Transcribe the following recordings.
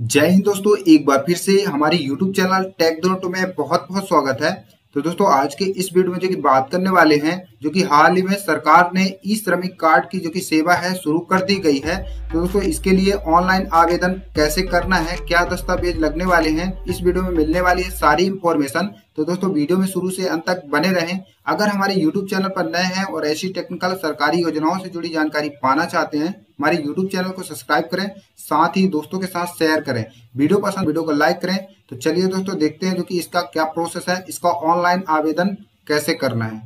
जय हिंद दोस्तों, एक बार फिर से हमारे YouTube चैनल टेक दोनों में बहुत बहुत स्वागत है। तो दोस्तों आज के इस वीडियो में जो कि बात करने वाले हैं, जो कि हाल ही में सरकार ने ई श्रमिक कार्ड की जो कि सेवा है शुरू कर दी गई है। तो दोस्तों इसके लिए ऑनलाइन आवेदन कैसे करना है, क्या दस्तावेज लगने वाले हैं, इस वीडियो में मिलने वाली है सारी इंफॉर्मेशन। तो दोस्तों वीडियो में शुरू से अंत तक बने रहें। अगर हमारे YouTube चैनल पर नए हैं और ऐसी टेक्निकल सरकारी योजनाओं से जुड़ी जानकारी पाना चाहते हैं, हमारे YouTube चैनल को सब्सक्राइब करें, साथ ही दोस्तों के साथ शेयर करें। वीडियो पसंद वीडियो को लाइक करें। तो चलिए दोस्तों देखते हैं जो कि इसका क्या प्रोसेस है, इसका ऑनलाइन आवेदन कैसे करना है।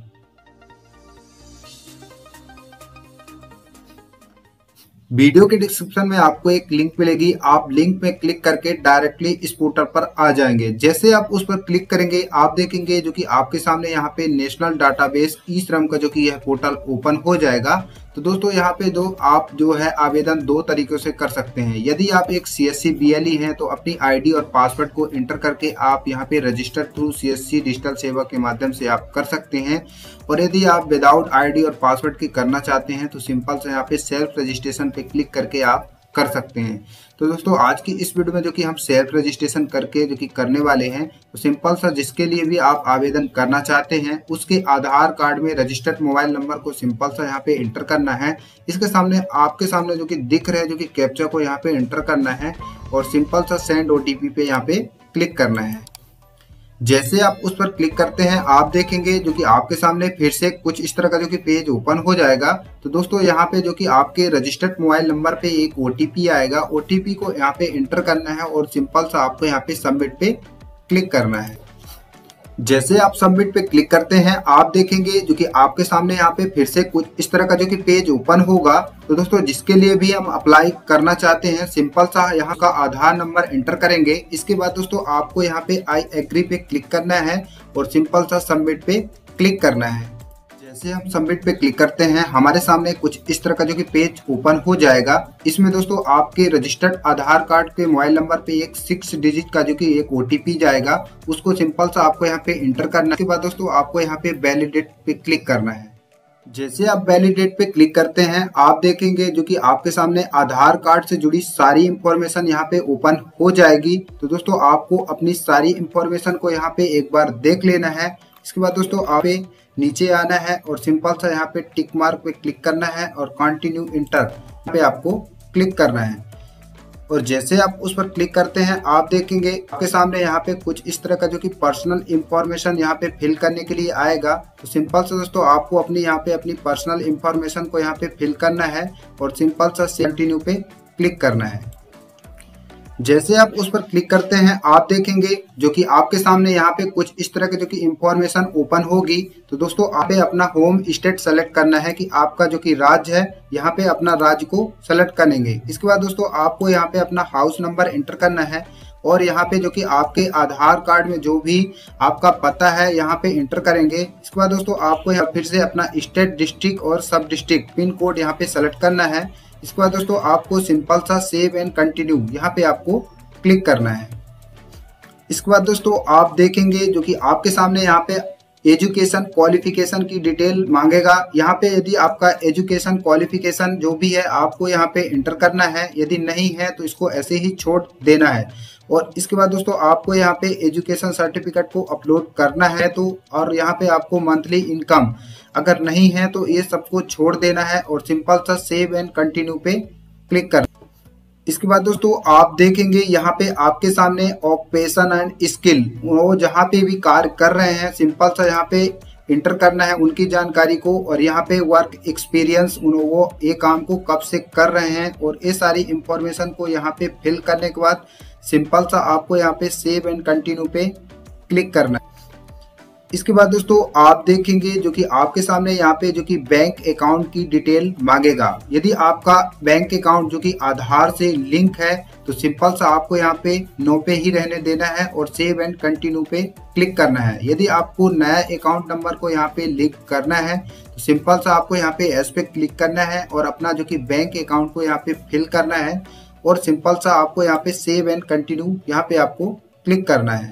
वीडियो के डिस्क्रिप्शन में आपको एक लिंक मिलेगी, आप लिंक में क्लिक करके डायरेक्टली इस पोर्टल पर आ जाएंगे। जैसे आप उस पर क्लिक करेंगे आप देखेंगे जो कि आपके सामने यहाँ पे नेशनल डाटाबेस ई श्रम का जो कि यह पोर्टल ओपन हो जाएगा। तो दोस्तों यहाँ पे आप जो है आवेदन दो तरीकों से कर सकते हैं। यदि आप एक CSC BLE हैं तो अपनी ID और पासवर्ड को एंटर करके आप यहाँ पे रजिस्टर थ्रू CSC डिजिटल सेवा के माध्यम से आप कर सकते हैं। और यदि आप विदाउट ID और पासवर्ड की करना चाहते हैं तो सिंपल से यहाँ पे सेल्फ रजिस्ट्रेशन पे क्लिक करके आप कर सकते हैं। तो दोस्तों आज की इस वीडियो में जो कि हम सेल्फ रजिस्ट्रेशन करके जो कि करने वाले हैं, तो सिंपल सा जिसके लिए भी आप आवेदन करना चाहते हैं उसके आधार कार्ड में रजिस्टर्ड मोबाइल नंबर को सिंपल सा यहाँ पे एंटर करना है। इसके सामने आपके सामने जो कि दिख रहा है जो कि कैप्चा को यहाँ पे एंटर करना है और सिंपल सा सेंड OTP पे यहाँ पे क्लिक करना है। जैसे आप उस पर क्लिक करते हैं आप देखेंगे जो कि आपके सामने फिर से कुछ इस तरह का जो कि पेज ओपन हो जाएगा। तो दोस्तों यहाँ पे जो कि आपके रजिस्टर्ड मोबाइल नंबर पे एक OTP आएगा, OTP को यहाँ पे एंटर करना है और सिंपल सा आपको यहाँ पे सबमिट पे क्लिक करना है। जैसे आप सबमिट पे क्लिक करते हैं आप देखेंगे जो कि आपके सामने यहाँ पे फिर से कुछ इस तरह का जो कि पेज ओपन होगा। तो दोस्तों जिसके लिए भी हम अप्लाई करना चाहते हैं सिंपल सा यहाँ का आधार नंबर एंटर करेंगे। इसके बाद दोस्तों आपको यहाँ पे आई एग्री पे क्लिक करना है और सिंपल सा सबमिट पे क्लिक करना है। जैसे हम सबमिट पे क्लिक करते हैं हमारे सामने कुछ इस तरह का जो कि पेज ओपन हो जाएगा। इसमें दोस्तों आपके रजिस्टर्ड आधार कार्ड के मोबाइल नंबर पे एक 6 डिजिट का जो कि एक OTP जाएगा, उसको सिंपल सा आपको यहाँ पे इंटर करना है। उसके बाद दोस्तों आपको यहाँ पे वैलिडेट पे क्लिक करना है। जैसे आप वैलिडेट पे क्लिक करते हैं आप देखेंगे जो कि आपके सामने आधार कार्ड से जुड़ी सारी इंफॉर्मेशन यहाँ पे ओपन हो जाएगी। तो दोस्तों आपको अपनी सारी इंफॉर्मेशन को यहाँ पे एक बार देख लेना है। इसके बाद दोस्तों आप नीचे आना है और सिंपल सा यहाँ पे टिक मार्क पे क्लिक करना है और कंटिन्यू इंटर पे आपको क्लिक करना है। और जैसे आप उस पर क्लिक करते हैं आप देखेंगे आपके सामने यहाँ पे कुछ इस तरह का जो कि पर्सनल इंफॉर्मेशन यहाँ पे फिल करने के लिए आएगा। तो सिंपल से दोस्तों आपको अपनी यहाँ पे अपनी पर्सनल इंफॉर्मेशन को यहाँ पे फिल करना है और सिंपल सा कंटिन्यू पे क्लिक करना है। जैसे आप उस पर क्लिक करते हैं आप देखेंगे जो कि आपके सामने यहाँ पे कुछ इस तरह के जो कि इंफॉर्मेशन ओपन होगी। तो दोस्तों आप अपना होम स्टेट सेलेक्ट करना है कि आपका जो कि राज्य है, यहाँ पे अपना राज्य को सेलेक्ट करेंगे। इसके बाद दोस्तों आपको यहाँ पे अपना हाउस नंबर एंटर करना है और यहाँ पे जो कि आपके आधार कार्ड में जो भी आपका पता है यहाँ पे एंटर करेंगे। इसके बाद दोस्तों आपको यहाँ फिर से अपना स्टेट, डिस्ट्रिक्ट और सब डिस्ट्रिक्ट पिन कोड यहाँ पे सेलेक्ट करना है। इसके बाद दोस्तों आपको सिंपल सा सेव एंड कंटिन्यू यहाँ पे आपको क्लिक करना है। इसके बाद दोस्तों आप देखेंगे जो कि आपके सामने यहाँ पे एजुकेशन क्वालिफिकेशन की डिटेल मांगेगा। यहाँ पे यदि आपका एजुकेशन क्वालिफिकेशन जो भी है आपको यहाँ पे एंटर करना है, यदि नहीं है तो इसको ऐसे ही छोड़ देना है। और इसके बाद दोस्तों आपको यहाँ पे एजुकेशन सर्टिफिकेट को अपलोड करना है। तो और यहाँ पे आपको मंथली इनकम अगर नहीं है तो ये सबको छोड़ देना है और सिंपल सा सेव एंड कंटिन्यू पे क्लिक करना। इसके बाद दोस्तों आप देखेंगे यहाँ पे आपके सामने ऑक्यूपेशन एंड स्किल, वो जहाँ पे भी कार्य कर रहे हैं सिंपल सा यहाँ पे इंटर करना है उनकी जानकारी को। और यहाँ पे वर्क एक्सपीरियंस वो ये काम को कब से कर रहे हैं और ये सारी इंफॉर्मेशन को यहाँ पे फिल करने के बाद सिंपल सा आपको यहाँ पे सेव एंड कंटिन्यू पे क्लिक करना है। इसके बाद दोस्तों आप देखेंगे जो कि आपके सामने यहाँ पे जो कि बैंक अकाउंट की डिटेल मांगेगा। यदि आपका बैंक अकाउंट जो कि आधार से लिंक है तो सिंपल सा आपको यहाँ पे नो पे ही रहने देना है और सेव एंड कंटिन्यू पे क्लिक करना है। यदि आपको नया अकाउंट नंबर को यहाँ पे लिंक करना है तो सिंपल सा आपको यहाँ पे एस पे क्लिक करना है और अपना जो कि बैंक अकाउंट को यहाँ पे फिल करना है और सिंपल सा आपको यहाँ पे सेव एंड कंटिन्यू यहाँ पे आपको क्लिक करना है।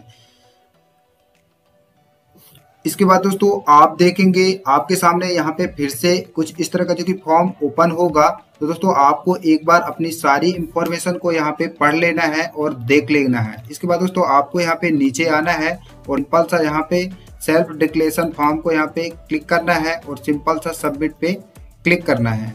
इसके बाद दोस्तों आप देखेंगे आपके सामने यहाँ पे फिर से कुछ इस तरह का जो कि फॉर्म ओपन होगा। तो दोस्तों आपको एक बार अपनी सारी इंफॉर्मेशन को यहाँ पे पढ़ लेना है और देख लेना है। इसके बाद दोस्तों आपको यहाँ पे नीचे आना है और सिंपल सा यहाँ पे सेल्फ डिक्लेरेशन फॉर्म को यहाँ पे क्लिक करना है और सिंपल सा सबमिट पे क्लिक करना है।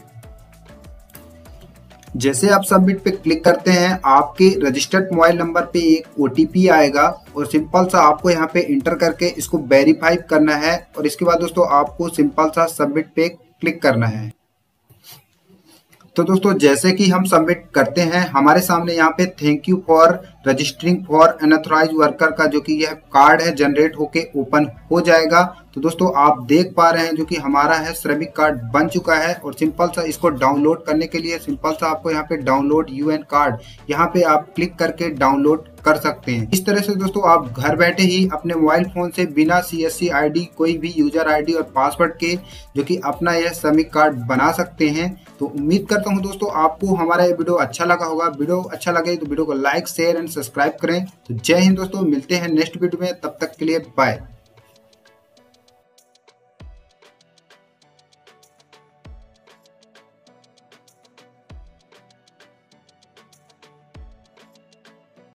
जैसे आप सबमिट पे क्लिक करते हैं आपके रजिस्टर्ड मोबाइल नंबर पे एक ओटीपी आएगा और सिंपल सा आपको यहाँ पे इंटर करके इसको वेरीफाई करना है और इसके बाद दोस्तों आपको सिंपल सा सबमिट पे क्लिक करना है। तो दोस्तों जैसे कि हम सबमिट करते हैं हमारे सामने यहाँ पे thank you for registering for unauthorised worker का जो कि यह कार्ड है जनरेट होके ओपन हो जाएगा। तो दोस्तों आप देख पा रहे हैं जो कि हमारा है श्रमिक कार्ड बन चुका है और सिंपल सा इसको डाउनलोड करने के लिए सिंपल सा आपको यहाँ पे डाउनलोड यूएन कार्ड यहाँ पे आप क्लिक करके डाउनलोड कर सकते हैं। इस तरह से दोस्तों आप घर बैठे ही अपने मोबाइल फोन से बिना सीएससी आईडी कोई भी यूजर आईडी और पासवर्ड के जो कि अपना यह श्रमिक कार्ड बना सकते हैं। तो उम्मीद करता हूं दोस्तों आपको हमारा ये वीडियो अच्छा लगा होगा। वीडियो अच्छा लगे तो वीडियो को लाइक शेयर एंड सब्सक्राइब करें। तो जय हिंद दोस्तों, मिलते हैं नेक्स्ट वीडियो में, तब तक के लिए बाय।